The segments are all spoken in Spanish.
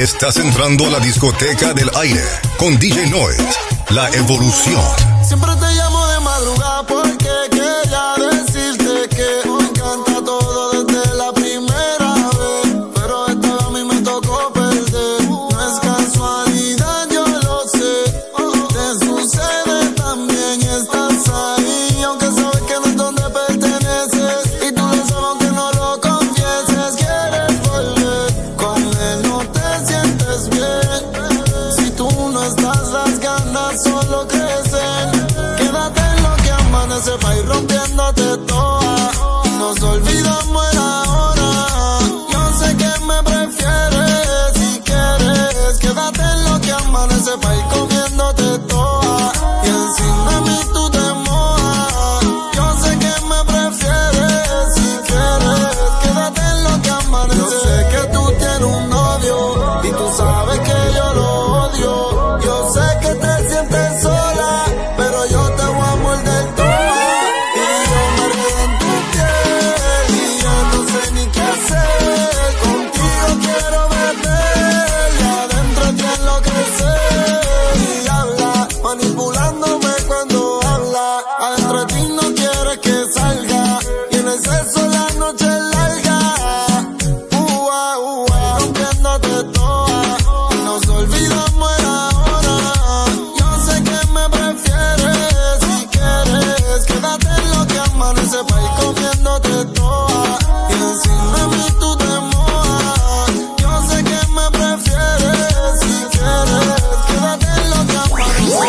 Estás entrando a la discoteca del aire con DJ Noise, la evolución. Siempre te llamo de madrugada porque quería decirte que me encanta todo desde la primera vez, pero esta vez a mí me tocó perder. No es casualidad, yo lo sé, te sucede también, estás ahí, aunque sabes que no es donde perteneces, y tú lo sabes aunque no lo confieses. Quieres volver, con él no te sientes bien, si tú no estás las ganas solo crecen. Quédate en lo que amanece pa' ir rompiéndote toda, y nos olvidamos el ahora. Yo sé que me prefieres, si quieres, quédate en lo que amanece pa' ir comiéndote toda, y encima de mí tú te mojas. Yo sé que me prefieres, si quieres, quédate en lo que amanece. Yo sé que tú tienes un novio, y tú sabes que yo lo odio. Yo sé que te sientes sola, pero yo te voy a morder toda, y yo me enredo en tu piel, y ya no sé ni qué hacer. Contigo quiero beber, y adentro te enloquecer, y habla, manipulándome cuando habla. Adentro de ti no quieres que salga, y en el sexo la noche es larga. Rompiéndote toda, y nos olvidamos el ahora. Yo sé que me prefieres, si quieres, quédate en lo que amanece pa' ir comiéndote toda, y encima de mí tú te mojas. Yo sé que me prefieres, si quieres, quédate en lo que amanece.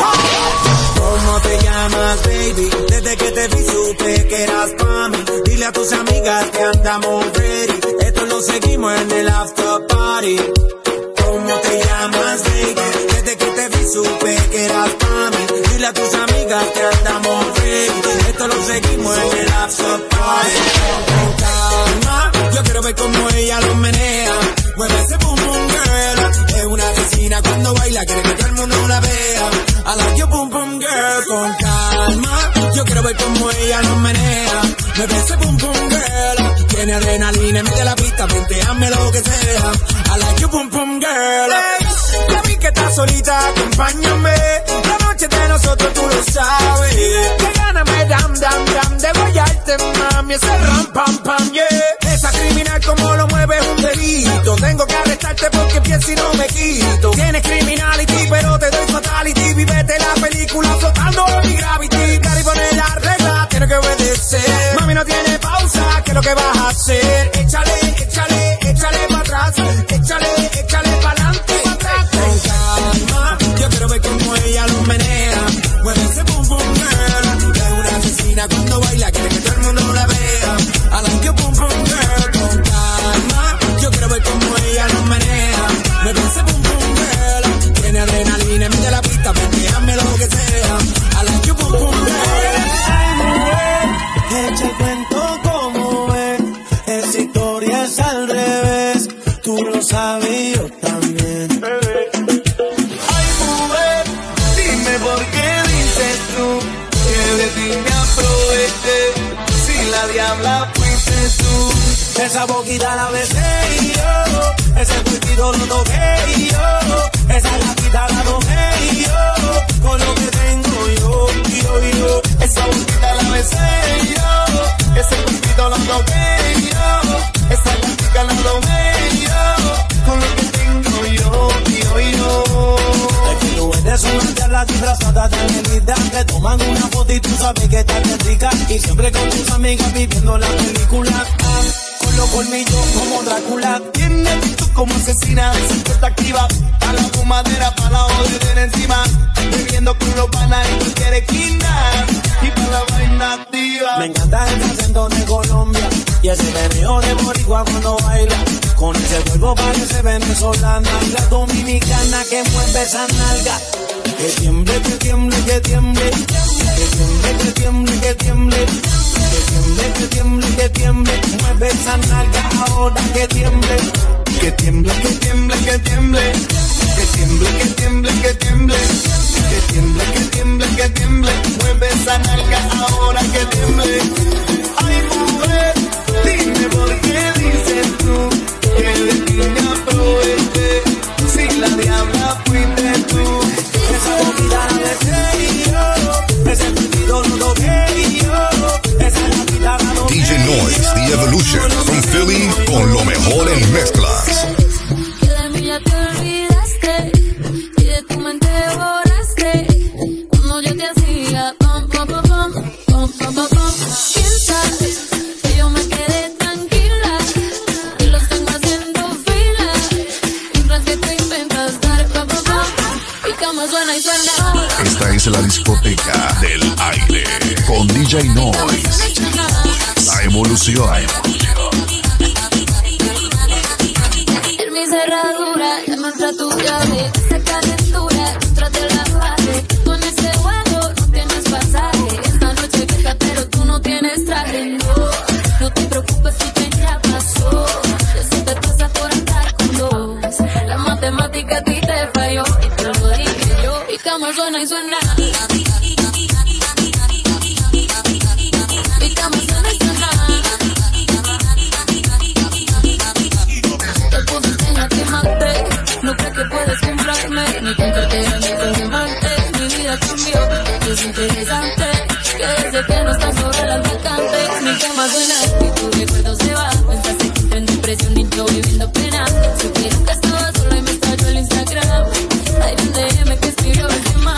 ¿Cómo te llamas, baby? Desde que te vi supe que eras pa' mí. Dile a tus amigas que andamos ready, esto lo seguimos en el after party. ¿Cómo te llamas, baby? Desde que te vi supe que eras pa' mí. Dile a tus amigas que andamos ready, esto lo seguimos en el after party. Con calma, yo quiero ver cómo ella lo menea. Mueve ese boom boom girl, es una asesina cuando baila, quiere que todo el mundo la vea. I like your boom boom girl. Con calma, yo quiero ver cómo ella lo menea. Mueve ese boom boom girl, tiene adrenalina, mete la pista, venteame lo que sea. I like your boom boom girl. Hey, ya vi que estás solita, acompáñame. La noche de nosotros tú lo sabes. Que gana me dam de guayarte, mami, ese ram pam pam, yeah. Esa criminal como lo mueve es un delito. Tengo que arrestarte porque pienso y no me quito. Tienes criminality pero te doy fatality. Vívete la película flotando en mi gravity. Cari pone la regla, tienes que obedecer. Mami no tiene pausa, ¿qué es lo que vas a hacer? Échale, échale, échale pa' atrás. Échale, échale pa'lante, pa' atrás. Con calma, yo quiero ver cómo ella lo menea. Mueve ese boom boom girl, es una asesina cuando baila, quiere que todo el mundo la vea. I like your boom boom girl. Con calma, yo quiero ver cómo ella lo menea. Mueve ese boom boom girl, tiene adrenalina, mete la pista, déjame lo que sea. I like your boom boom girl. Ay, mujer, echa el cuento como es, esa historia es al revés, tú lo sabes y yo también. Ay, mujer, dime por qué dices tú que de ti me aproveché, si la diabla fuiste tú. Esa boquita la besé y yo, ese cuerpito lo toqué y yo, esa gatita la tomé y yo, con lo que tengo yo, Esa boquita la besé y yo, ese cuerpito lo toqué y yo, esa gatita la tomé y yo, con lo que tengo yo. Es que tú eres una diabla disfrazada de realidad, te toman una foto y tú sabes que estás bien rica, y siempre con tus amigas viviendo la película. Con los colmillos como Drácula, Tiene actitud como asesina, siempre está activa, a la fumadera, pa' la joder encima, bebiendo con los panas en cualquier esquina, y pa' la vaina activa. me encanta el acento de Colombia y ese meneo de boricua cuando baila. Con ese cuerpo parece venezolana y la dominicana que mueve esa nalga. Que tiemble, que tiemble, que tiemble, que tiemble, que tiemble, que tiemble, que tiemble, que tiemble, que tiemble, mueve esa nalga ahora que tiemble. Que tiemble, que tiemble, que tiemble, que tiemble, que tiemble, que tiemble, que tiemble, que tiemble, que tiemble, mueve esa nalga ahora que tiemble. Ay, mujer, dime por qué dices tú que de ti me aproveché, Noise, The Evolution, from Philly, con lo mejor en mezclas. Que de mí ya te olvidaste y de tu mente borraste. Cuando yo te hacía pom, pom, pom, pom, pom, pom, pom, pom. Piensa que yo me quedé tranquila y los tengo haciendo fila, mientras que te inventas dar pom, pom, pom. Y cama suena y suena. Esta es la discoteca del aire con DJ Noise. La evolución. En mi cerradura, llama a tu llave. Esa calentura, contra te la base. Con ese juego no tienes pasaje. Esta noche queja, pero tú no tienes traje. No, no te preocupes si te ya pasó. Eso te pasa por andar con dos. La matemática a ti te falló y te lo dije yo. Y cama suena y suena. No crees que puedes comprarme, ni con cartera ni con diamantes. Mi vida cambió, es interesante que desde que no estás sobre las vacantes, mi cama suena y tu recuerdo se va. Pensaste que entré en depresión y yo viviendo pena. Supieron que estaba sola y me estalló el Instagram. Hay un DM que escribió ese más.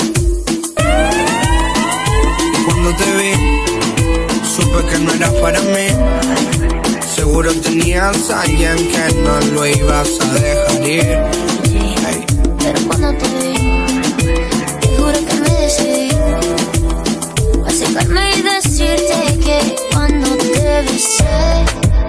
Cuando te vi, supe que no eras para mí. Seguro tenías a alguien que no lo ibas a dejar ir. Hey. Pero cuando te vi, te juro que me decidí a acercarme y decirte que cuando te besé,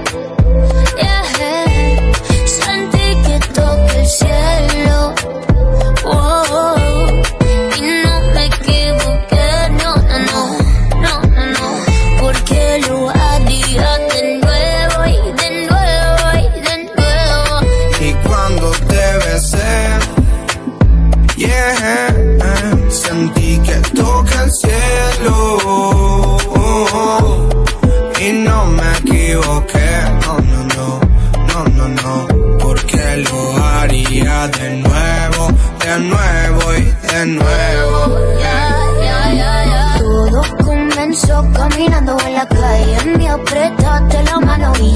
yeah, sentí que toqué el cielo. Oh, y no me equivoqué, no, porque lo haría de nuevo. Sentí que toca el cielo y no me equivoqué, no, porque lo haría de nuevo y de nuevo. Todo comenzó caminando en la calle, me apretaste la mano y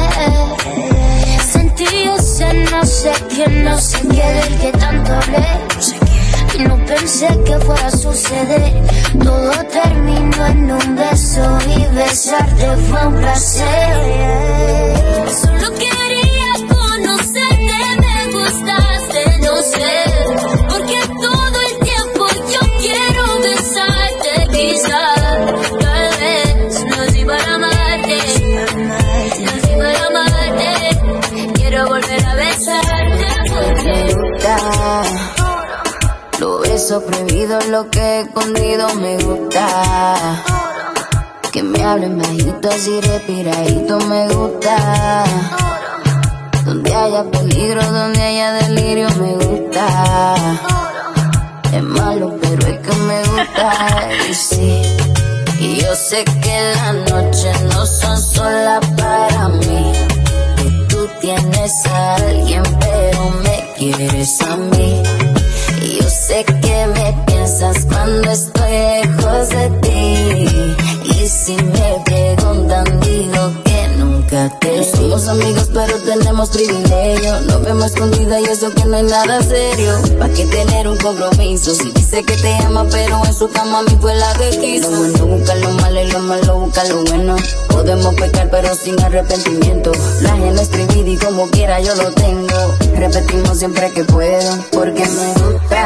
sentí ese no sé qué del que tanto hablé. Y no pensé que fuera a suceder. Todo terminó en un beso y besarte fue un placer. Solo quería conocerte, me gustaste, no sé, porque todo el tiempo yo quiero besarte. Quizás, tal vez, nací para amarte, quiero volver a besarte porque gusta. Lo beso prohibido, lo que he escondido me gusta. Que me hablen bajito, así respiradito me gusta. Donde haya peligro, donde haya delirio me gusta. Es malo, pero es que me gusta. Y sí, y yo sé que las noches no son solas para mí. Que tú tienes a alguien, pero me quieres a mí. Y yo sé que me piensas cuando estoy lejos de ti. Y si me preguntan, digo que nunca te vi. Somos amigos, pero tenemos privilegio. Nos vemos escondida y eso que no hay nada serio. ¿Pa' qué tener un compromiso? Si dice que te ama, pero en su cama a mí fue la que quiso. Lo bueno busca lo malo y lo malo busca lo bueno. Podemos pecar, pero sin arrepentimiento. La ajena es prohibida y como quiera yo lo tengo. Repetimos siempre que puedo, porque me gusta.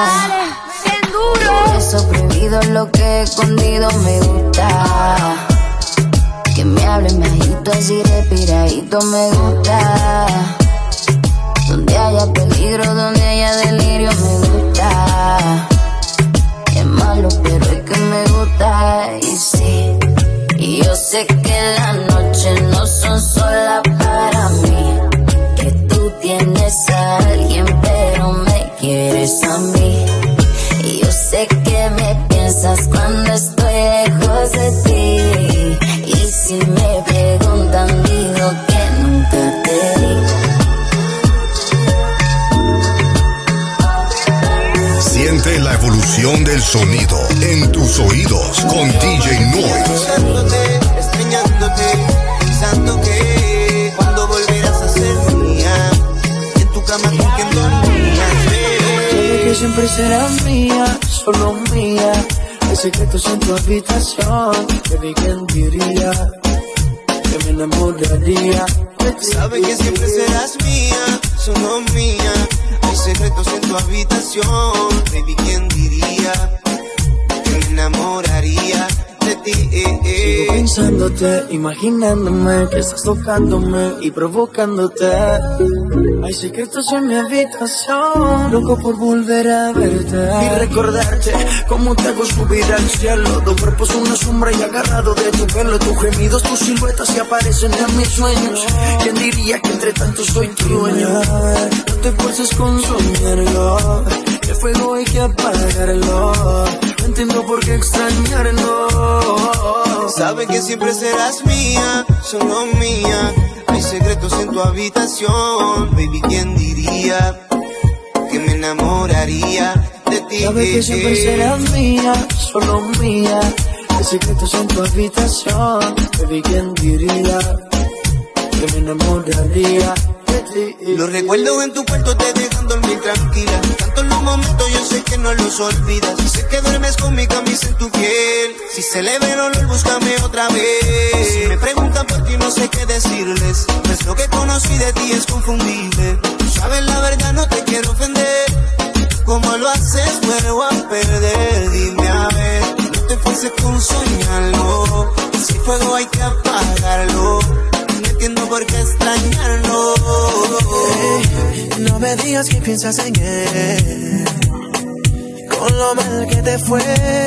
Eso prohibido, lo que he escondido me gusta. Que me hablen bajito, así respiradito me gusta. Donde haya peligro, donde haya delirio me gusta. Es malo, pero es que me gusta. Y sí, y yo sé que las noches no son solas para mí. Que tú tienes a alguien, pero me quieres a mí. Y yo sé que me piensas cuando estoy lejos de ti. Y si me preguntan, digo que nunca te vi. Siente la evolución del sonido en tus oídos con DJ Noise. Extrañándote, siempre serás mía, solo mía. Hay secretos en tu habitación, baby, ¿quién diría que me enamoraría de ti? Sabes que siempre serás mía, solo mía. Hay secretos en tu habitación, baby, ¿quién diría que me enamoraría de ti? Sigo pensándote, imaginándome que estás tocándome y provocándote. Hay secretos en mi habitación, loco por volver a verte y recordarte cómo te hago subir al cielo. Dos cuerpos, una sombra y agarrado de tu pelo. Tus gemidos, tus siluetas se aparecen en mis sueños. ¿Quién diría que entre tanto soy tu dueño? No te esfuerces con soñarlo, el fuego hay que apagarlo. No entiendo por qué extrañarlo. Sabes que siempre serás mía, solo mía. Hay secretos en tu habitación, baby, ¿quién diría que me enamoraría de ti? Sabes que siempre serás mía, solo mía. Hay secretos en tu habitación, baby, ¿quién diría que me enamoraría de ti? Los recuerdos en tu cuarto te dejan dormir tranquila. Tantos los momentos yo sé que no los olvidas. Sé que duermes con mi camisa en tu piel. Si se le ve el olor, búscame otra vez. Si me preguntan por ti no sé qué decirles, pues lo que conocí de ti es confundible. Tú sabes la verdad, no te quiero ofender. Como lo haces, vuelvo a perder. Dime a ver, no te fuerces con soñarlo. Si fuego hay que apagarlo. No entiendo por qué extrañarlo. No me digas que piensas en él, con lo mal que te fue.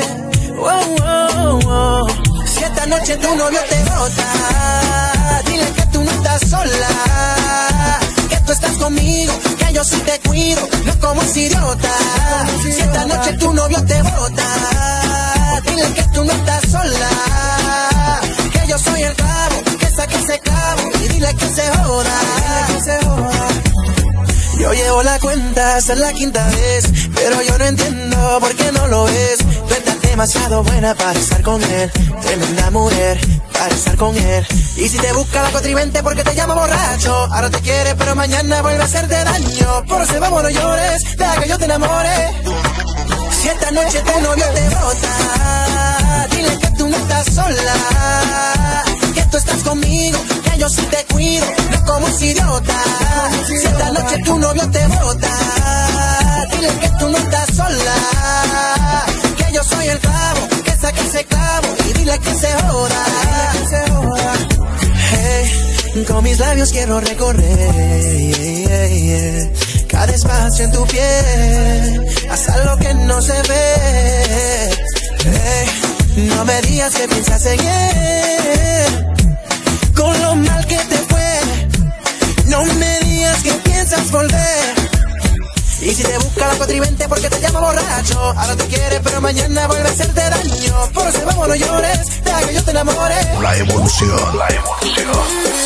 Si esta noche tu novio te bota, dile que tú no estás sola, que tú estás conmigo, que yo sí te cuido, no como ese idiota. Si esta noche tu novio te bota, dile que tú no estás sola, que yo soy el clavo, que saque ese clavo y dile que se joda. Yo llevo la cuenta, esta es la quinta vez, pero yo no entiendo por qué no lo ves. Tú estás demasiado buena para estar con él, tremenda mujer para estar con él. Y si te busca la contrivente porque te llama borracho, ahora te quiere pero mañana vuelve a hacerte daño. Por eso vamos, no llores, deja que yo te enamore. Si esta noche tu novio te bota, dile que tú no estás sola, que tú estás conmigo, que yo sí te cuido, no como ese idiota. Si esta noche tu novio te bota, dile que tú no estás sola, que yo soy el clavo, que saque ese clavo y dile que se joda. Hey, con mis labios quiero recorrer cada espacio en tu piel, hasta lo que no se ve. Hey, no me digas que piensas en él, con lo mal que te fue. No me digas que piensas volver. Y si te busca la contrivente porque te llama borracho, ahora te quiere pero mañana vuelve a hacerte daño. Por eso vamos, no llores, deja que yo te enamore. La evolución, la evolución.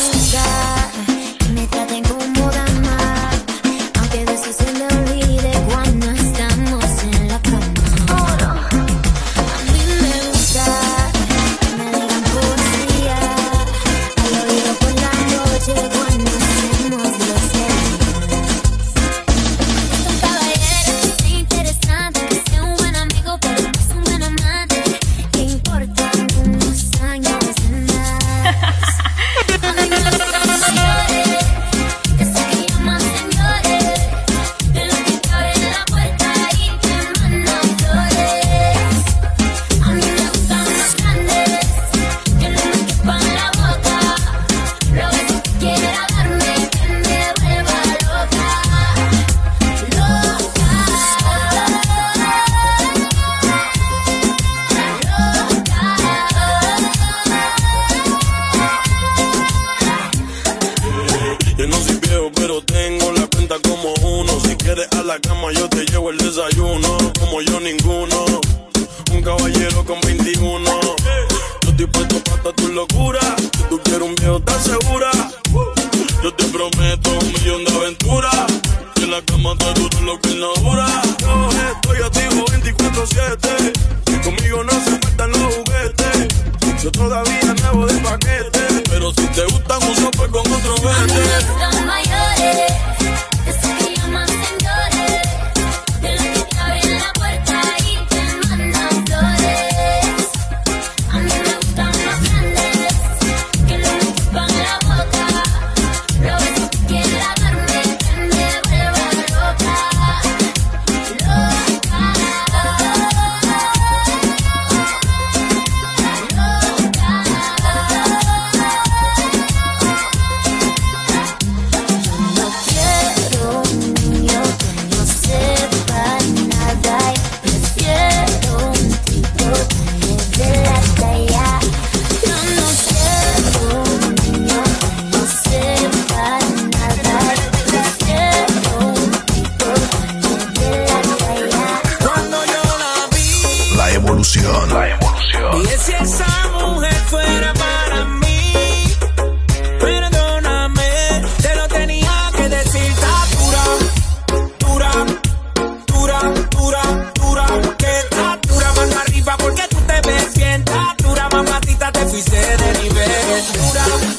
Me traten como dama, aunque de eso se me olvide cuando estamos en la cama. A mí me gusta que me digan poesía al oído por la noche cuando hacemos los mayores, eso que llaman señores, de los que te abren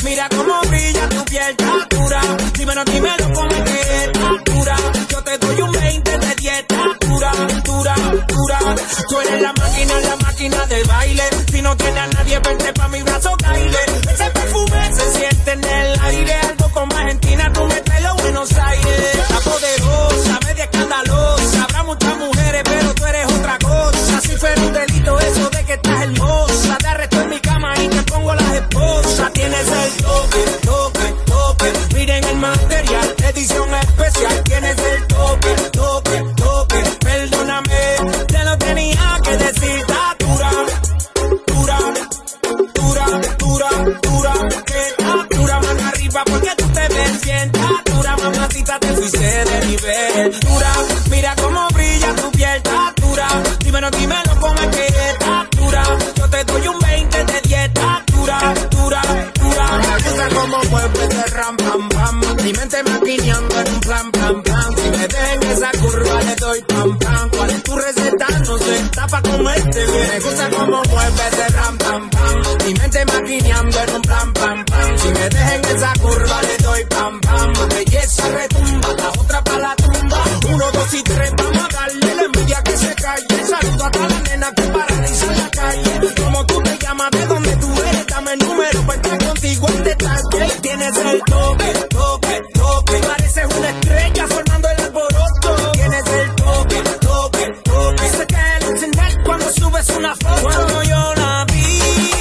Mira cómo brilla tu piel, dura. Dímelo, como que dura. Yo te doy un 20 de 10, dura. Tú eres la máquina de baile. Si no tienes a nadie, vente pa' mi brazo, caile. Ese perfume se siente en el aire. Algo como Argentina, tú me traes los Buenos Aires. Está poderosa, media escandalosa. Habrá muchas mujeres, pero tú eres otra cosa. Si fuera un delito eso de que estás hermosa, te arresto en mi cama y te pongo las esposas. Tienes el toque. Miren el material, edición especial. Tienes el toque. Perdóname, te lo tenía que decir. Dura, mano arriba porque tú te ves bien. Dura, mamacita, te fuiste de nivel. Dura, mira cómo brilla tu piel. Dura, dímelo, cómo es que está dura. Yo te doy un 20 de 10. Dura. Me gusta cómo mueves de ram, pam, pam. Mi mente maquineando en un plan, pam, pam. Si me dejen esa curva le doy pam, pam. ¿Cuál es tu receta? No sé, está pa' comerte bien. Me gusta cómo mueves de ram, pam, pam. Mi mente maquineando en un plan, pam, pam. Si me dejen esa curva le doy pam, pam. Belleza retumba, la otra pa' la tumba. 1, 2 y 3, vamos a darle la envidia que se calle. Saludo a toda la nena que paraliza en la calle. Como tú te llamas, de dónde tú eres, dame el número para estar contigo en detalle. Tienes el toque. Pareces una estrella formando el alboroto. Tienes el toque. Se cae el encender cuando subes una foto. Cuando yo la vi,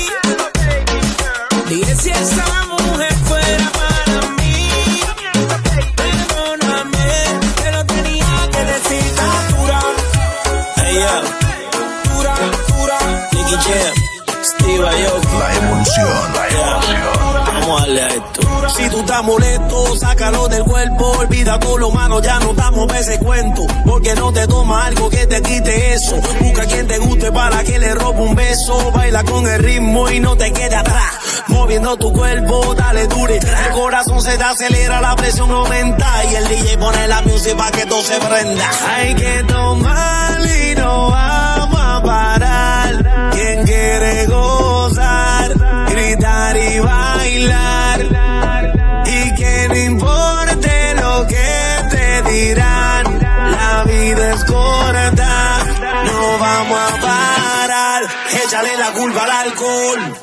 dije si esa mujer fuera para mí. Perdóname, te lo tenía que decir. Dura. Hey yo, dura. Nicky Jam, Steve Aoki. La evolución. Vamos a darle a esto. Si tú estás molesto, sácalo del cuerpo. Olvida todo lo malo, ya no damos ese cuento. Porque no te toma algo que te quite eso. Busca quien te guste para que le robe un beso. Baila con el ritmo y no te quede atrás. Moviendo tu cuerpo, dale dure. El corazón se te acelera, la presión aumenta. Y el DJ pone la música para que todo se prenda. Hay que tomar y no vamos a parar. Quien quiere gozar, gritar y bailar. Y que no importe lo que te dirán. La vida es corta, no vamos a parar. Échale la culpa al alcohol.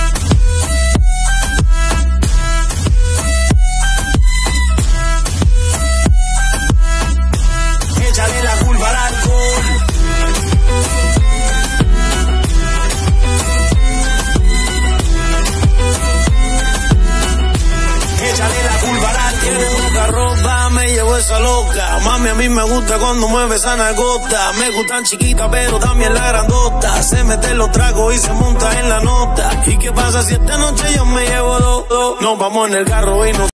Échale la culpa al alcohol. Échale la culpa al alcohol. Poca ropa, me llevo esa loca. Mami, a mí me gusta cuando mueve esa nalgota. Me gustan chiquitas, pero también la grandota. Se mete los tragos y se monta en la nota. ¿Y qué pasa si esta noche yo me llevo dos? Nos vamos en el carro y nos